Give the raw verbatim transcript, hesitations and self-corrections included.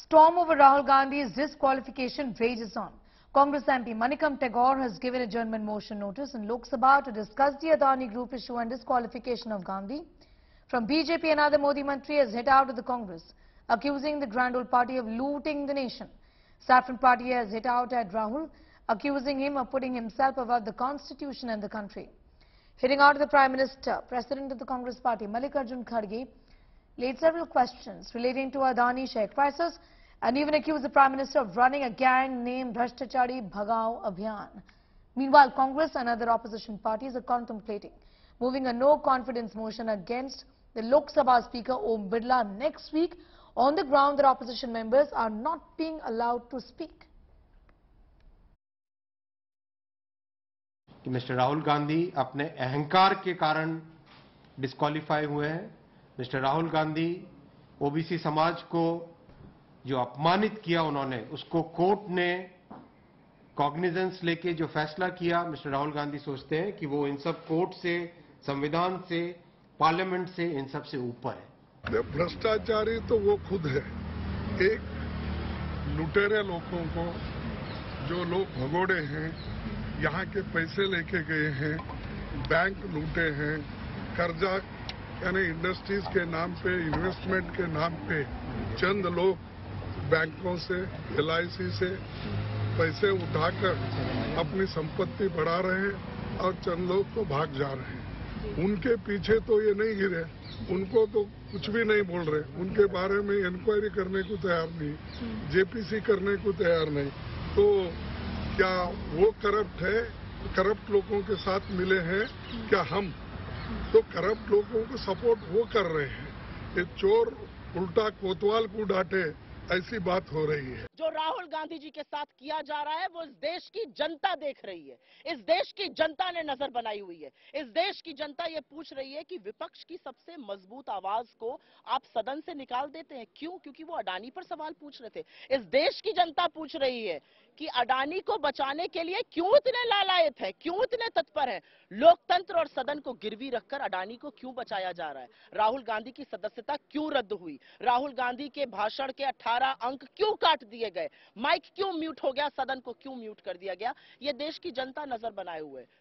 Storm over Rahul Gandhi's disqualification rages on. Congress M P Manikam Tagore has given adjournment motion notice in Lok Sabha to discuss the Adani Group issue and disqualification of Gandhi. From B J P, another Modi Mantri has hit out at the Congress, accusing the Grand Old Party of looting the nation. Saffron Party has hit out at Rahul, accusing him of putting himself above the constitution and the country. Hitting out at the Prime Minister, President of the Congress Party, Mallikarjun Kharge, laid several questions relating to Adani share crisis and even accused the Prime Minister of running a gang named Bhrashtachari Bhagao Abhiyan. Meanwhile, Congress and other opposition parties are contemplating moving a no-confidence motion against the Lok Sabha Speaker Om Birla next week on the ground that opposition members are not being allowed to speak. Mister Rahul Gandhi अपने अहंकार के कारण disqualify हुए हैं। Mister Rahul Gandhi OBC समाज को जो अपमानित किया उन्होंने, उसको कोर्ट ने कॉग्निजेंस लेके जो फैसला किया, मिस्टर राहुल गांधी सोचते हैं कि वो इन सब कोर्ट से, संविधान से, पार्लियामेंट से, इन सब से ऊपर है। भ्रष्टाचारी तो वो खुद है। एक लुटेरे लोगों को जो लोग भगोड़े हैं, यहाँ के पैसे लेके गए हैं, बैंक लूटे हैं, कर्जा यानी इंडस्ट्रीज के नाम पे, इन्वेस्टमेंट के नाम पे चंद लोग बैंकों से, एल आई सी से पैसे उठाकर अपनी संपत्ति बढ़ा रहे हैं और चंद लोग तो भाग जा रहे हैं। उनके पीछे तो ये नहीं गिरे, उनको तो कुछ भी नहीं बोल रहे, उनके बारे में इंक्वायरी करने को तैयार नहीं, जे पी सी करने को तैयार नहीं। तो क्या वो करप्ट है? करप्ट लोगों के साथ मिले हैं क्या हम? तो करप्ट लोगों को सपोर्ट वो कर रहे हैं। ये चोर उल्टा कोतवाल को डांटे, ऐसी बात हो रही है। जो राहुल गांधी जी के साथ किया जा रहा है वो इस देश की जनता देख रही है। इस देश की जनता ने नजर बनाई हुई है। इस देश की जनता ये पूछ रही है कि विपक्ष की सबसे मजबूत आवाज को आप सदन से निकाल देते हैं। क्यों? क्योंकि वो अडानी पर सवाल पूछ रहे थे। इस देश की जनता पूछ रही है कि अडानी को बचाने के लिए क्यों इतने लालायत है, क्यों इतने तत्पर है। लोकतंत्र और सदन को गिरवी रखकर अडानी को क्यों बचाया जा रहा है? राहुल गांधी की सदस्यता क्यों रद्द हुई? राहुल गांधी के भाषण के अठारह अंक क्यों काट दिए गए? माइक क्यों म्यूट हो गया? सदन को क्यों म्यूट कर दिया गया? ये देश की जनता नजर बनाए हुए।